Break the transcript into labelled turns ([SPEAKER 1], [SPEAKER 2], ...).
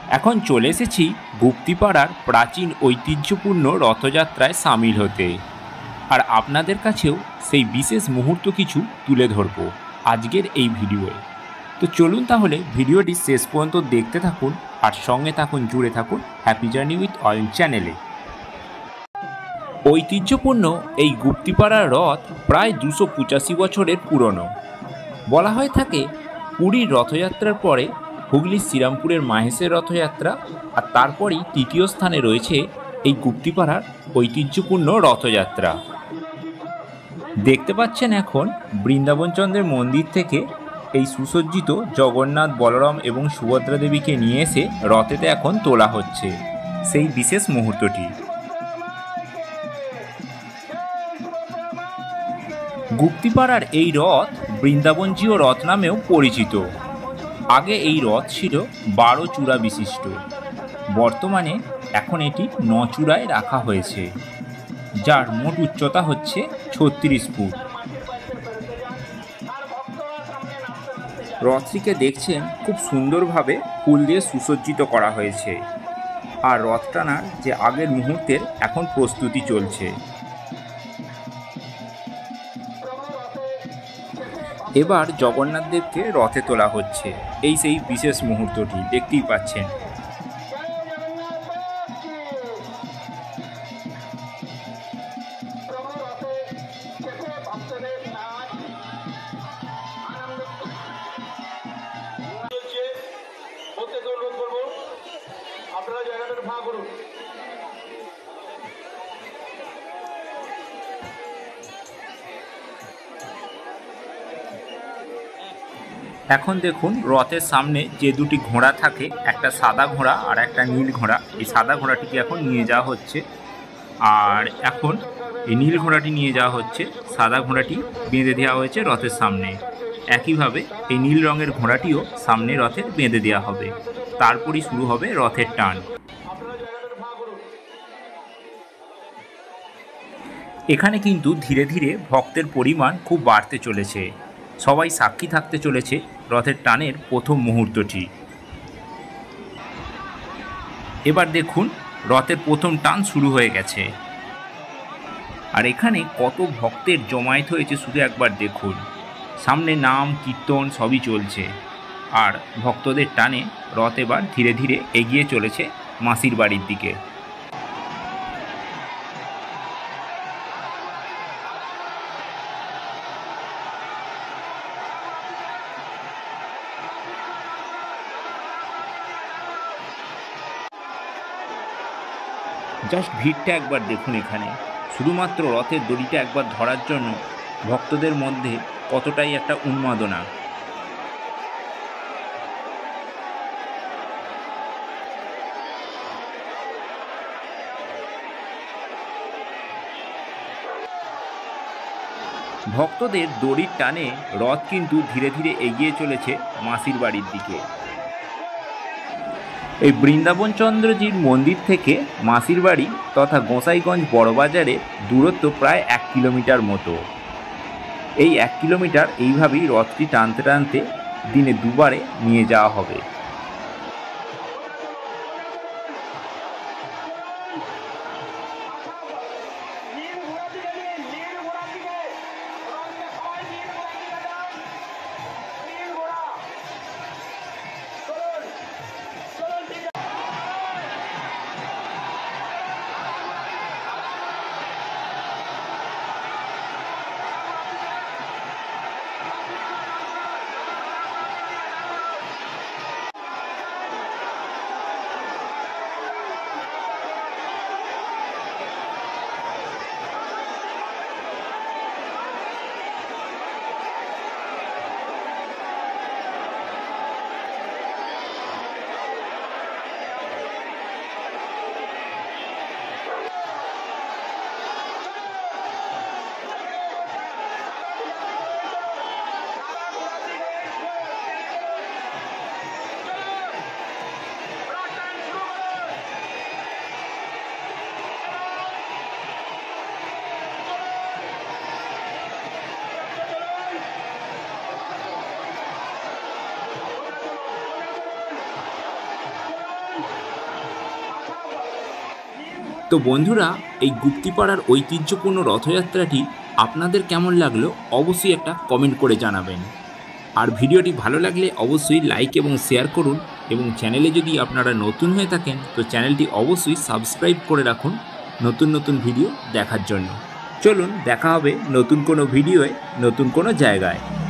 [SPEAKER 1] এখন চলে এসেছি গুপ্তিপাড়ার প্রাচীন ঐতিহ্যপূর্ণ রথযাত্রায় সামিল হতে। আর আপনাদের কাছেও সেই বিশেষ মুহূর্ত কিছু তুলে ধরব আজকের এই ভিডিওয়ে। তো চলুন তাহলে ভিডিওটি শেষ পর্যন্ত দেখতে থাকুন আর সঙ্গে থাকুন, জুড়ে থাকুন হ্যাপি জার্নি উইথ অয়ন চ্যানেলে। ঐতিহ্যপূর্ণ এই গুপ্তিপাড়ার রথ প্রায় 285 বছরের পুরনো। বলা হয়ে থাকে পুরীর রথযাত্রার পরে হুগলির শ্রীরামপুরের মাহেশের রথযাত্রা, আর তারপরই তৃতীয় স্থানে রয়েছে এই গুপ্তিপাড়ার ঐতিহ্যপূর্ণ রথযাত্রা। দেখতে পাচ্ছেন এখন বৃন্দাবনচন্দ্রের মন্দির থেকে এই সুসজ্জিত জগন্নাথ, বলরাম এবং সুভদ্রা দেবীকে নিয়ে এসে রথেতে এখন তোলা হচ্ছে সেই বিশেষ মুহূর্তটি। গুপ্তিপাড়ার এই রথ বৃন্দাবনজীয় রথ নামেও পরিচিত। আগে এই রথ ছিল 12 চূড়া বিশিষ্ট, বর্তমানে এখন এটি 9 চূড়ায় রাখা হয়েছে, যার মোট উচ্চতা হচ্ছে 36 ফুট। রথটিকে দেখছেন খুব সুন্দরভাবে ফুল দিয়ে সুসজ্জিত করা হয়েছে, আর রথ টানার যে আগের মুহূর্তের এখন প্রস্তুতি চলছে। এবার জগন্নাথ দেবকে রথে তোলা হচ্ছে, এই সেই বিশেষ মুহূর্তটি দেখতেই পাচ্ছেন। এখন দেখুন রথের সামনে যে দুটি ঘোড়া থাকে, একটা সাদা ঘোড়া আর একটা নীল ঘোড়া। এই সাদা ঘোড়াটিকে এখন নিয়ে যাওয়া হচ্ছে, আর এখন এই নীল ঘোড়াটি নিয়ে যাওয়া হচ্ছে। সাদা ঘোড়াটি বেঁধে দেওয়া হয়েছে রথের সামনে। একইভাবে এই নীল রঙের ঘোড়াটিও সামনে রথের বেঁধে দেওয়া হবে, তারপরই শুরু হবে রথের টান। এখানে কিন্তু ধীরে ধীরে ভক্তের পরিমাণ খুব বাড়তে চলেছে। সবাই সাক্ষী থাকতে চলেছে রথের টানের প্রথম মুহূর্তটি। এবার দেখুন রথের প্রথম টান শুরু হয়ে গেছে, আর এখানে কত ভক্তের জমায়েত হয়েছে শুধু একবার দেখুন। সামনে নাম কীর্তন সবই চলছে, আর ভক্তদের টানে রথ এবার ধীরে ধীরে এগিয়ে চলেছে মাসির বাড়ির দিকে। জাস্ট ভিড়টা একবার দেখুন এখানে, শুধুমাত্র রথের দড়িটা একবার ধরার জন্য ভক্তদের মধ্যে কতটাই একটা উন্মাদনা। ভক্তদের দড়ির টানে রথ কিন্তু ধীরে ধীরে এগিয়ে চলেছে মাসির বাড়ির দিকে। এই বৃন্দাবনচন্দ্রজির মন্দির থেকে মাসির বাড়ি তথা গোসাইগঞ্জ বড়বাজারের দূরত্ব প্রায় 1 কিলোমিটার মতো। এই 1 কিলোমিটার এইভাবেই রথটি টানতে টানতে দিনে দুবারে নিয়ে যাওয়া হবে। তো বন্ধুরা, এই গুপ্তিপাড়ার ঐতিহ্যপূর্ণ রথযাত্রাটি আপনাদের কেমন লাগলো অবশ্যই একটা কমেন্ট করে জানাবেন। আর ভিডিওটি ভালো লাগলে অবশ্যই লাইক এবং শেয়ার করুন, এবং চ্যানেলে যদি আপনারা নতুন হয়ে থাকেন তো চ্যানেলটি অবশ্যই সাবস্ক্রাইব করে রাখুন নতুন নতুন ভিডিও দেখার জন্য। চলুন দেখা হবে নতুন কোনো ভিডিওয়ে নতুন কোনো জায়গায়।